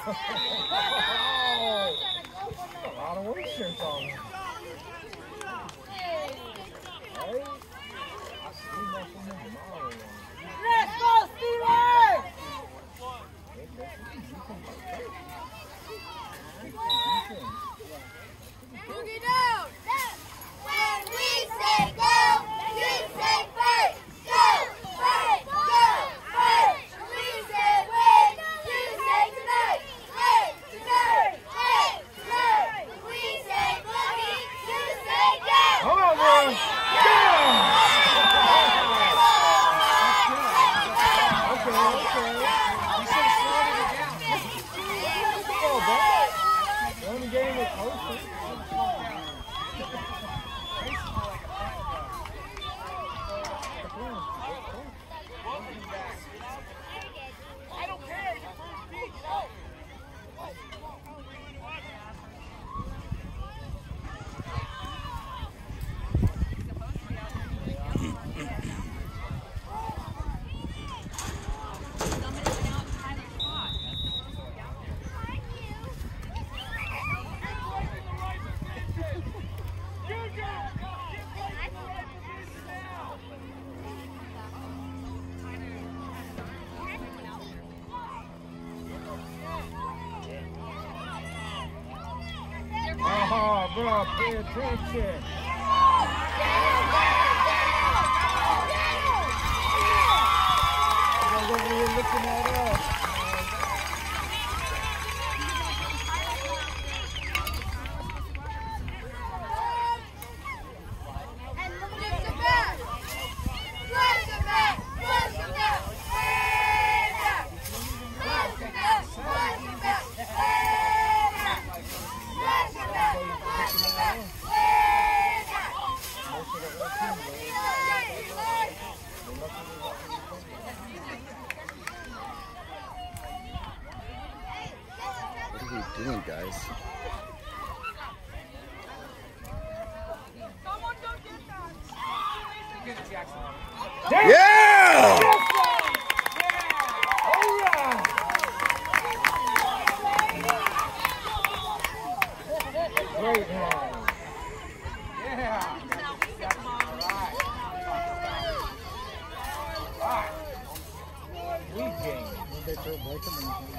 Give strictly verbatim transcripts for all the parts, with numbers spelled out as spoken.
A lot of work shirts on me. Right? I see that from the tomorrow. Let's go, Steelers! Boogie down! When we say go, you say fight! Go! Fight! Go! Fight! We say wait, you say tonight! Wait! Tonight! Wait! Tonight! We say boogie, you say go! Come on, boy! Go! Okay, okay. You should have slowed it down. Come on, bro. The only game with Ocean. Oh, bro, pay attention. You're over here looking at us. What are we doing, guys? Yeah! Great hand. Yeah. We game. They throw break them in.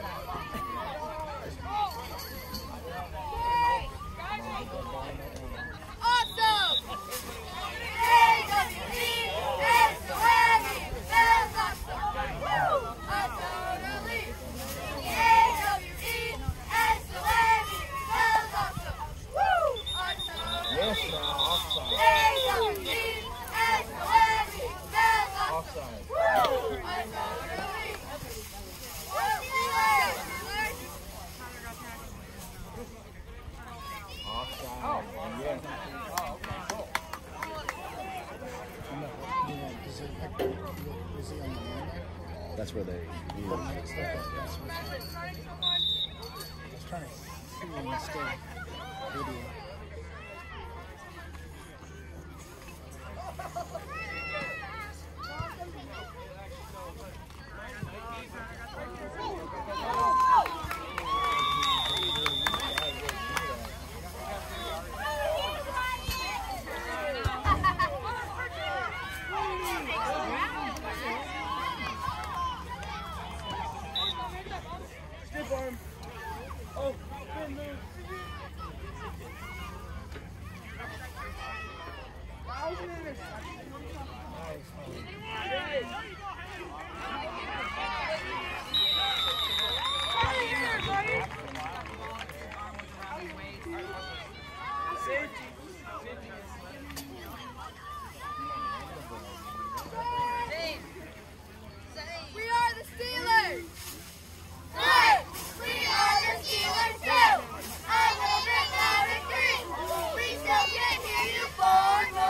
That's where they usually start. I was trying to see when you still video.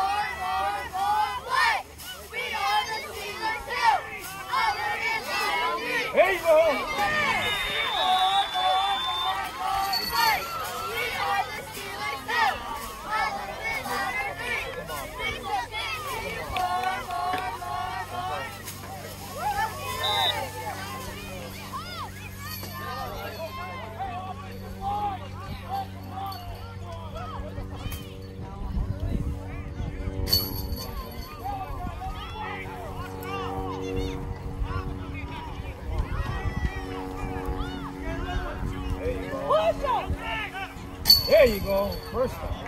More, more, more, what? We are the Steelers too. Other is There you go. First time.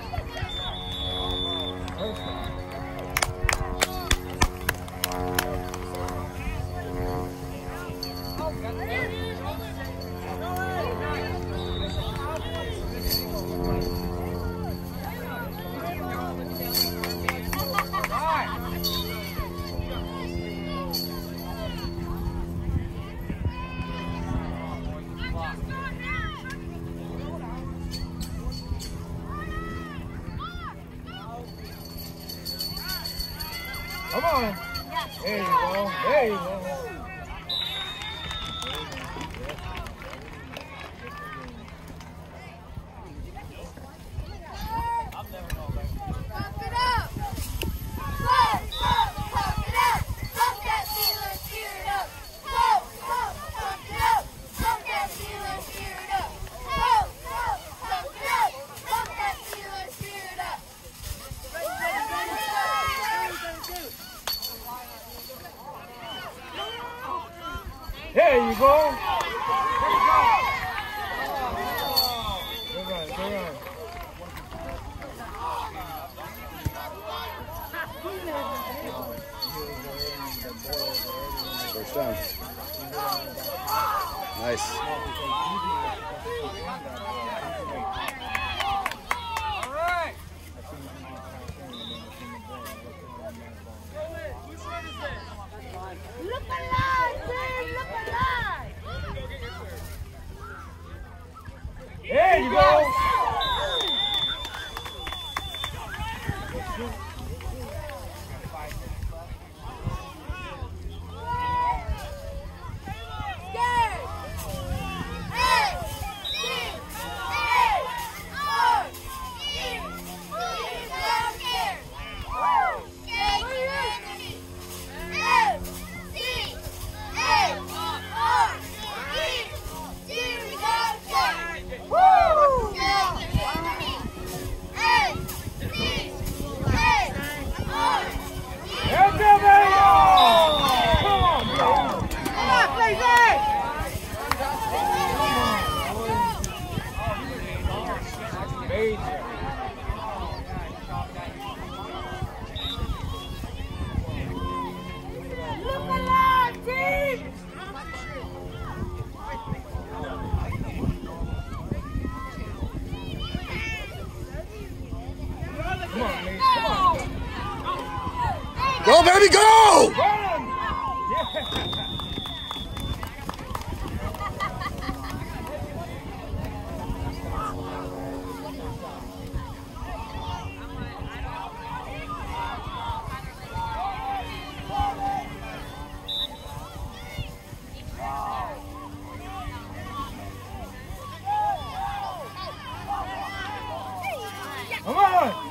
First time. Come on. There you go. There you go. Pump it up. Go, go, pump it up. Pump that feeling, cheer it up. Go, go, pump it up. Pump that feeling, cheer it up. Go, go, pump it up. Pump that feeling, cheer it up. There you go. Good run, good run. First down. Nice. All right. Look alive, team, look alive. There you go. Go, baby, go! Come on!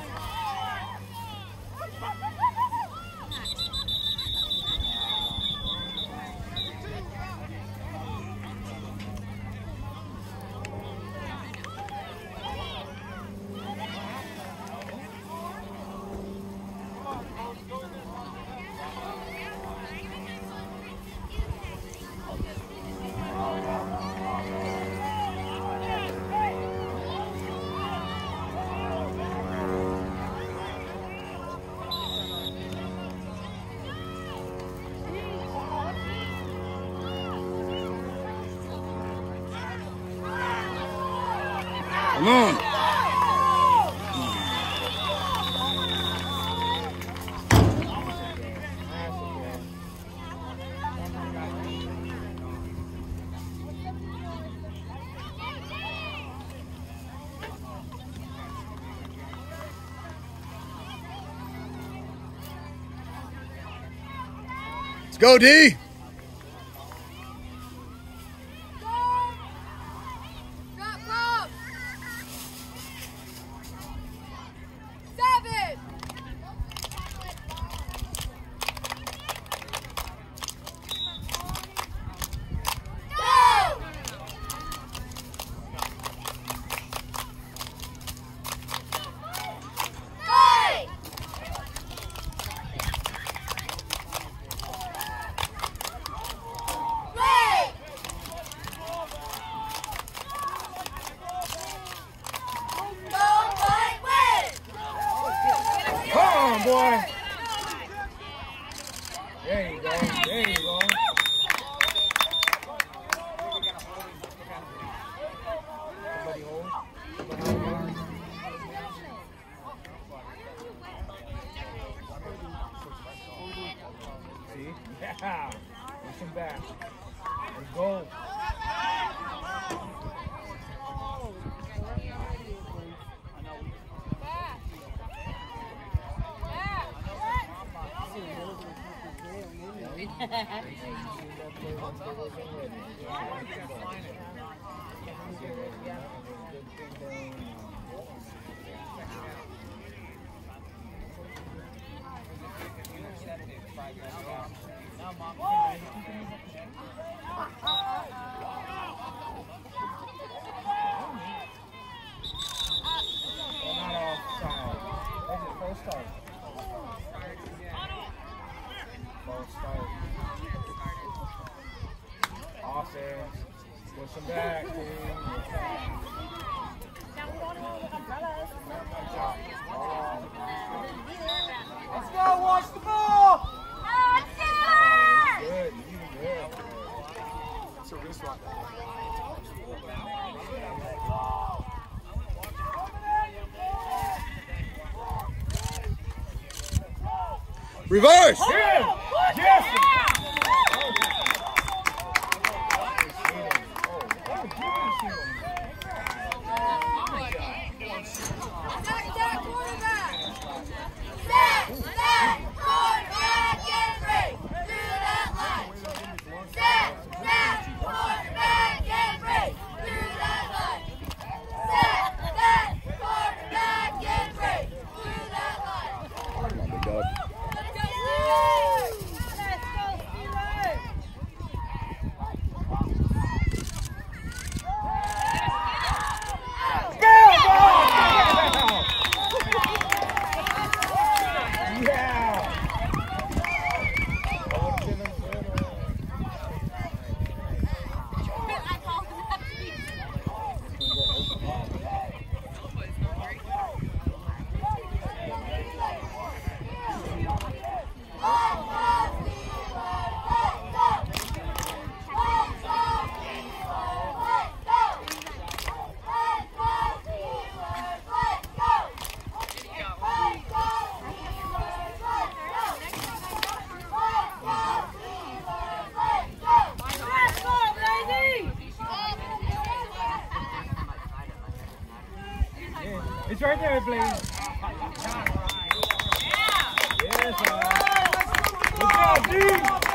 Come on. Let's go, D. boy. There you go. There you go. Somebody hold. Somebody hold. See? Yeah. Push him back. Let's go. Offense. Push him back, team. Let's go, watch the ball! Good, you good. So this one. Reverse! Yeah! Yes! It's right there, Blaine. Yes, sir. Good job, D.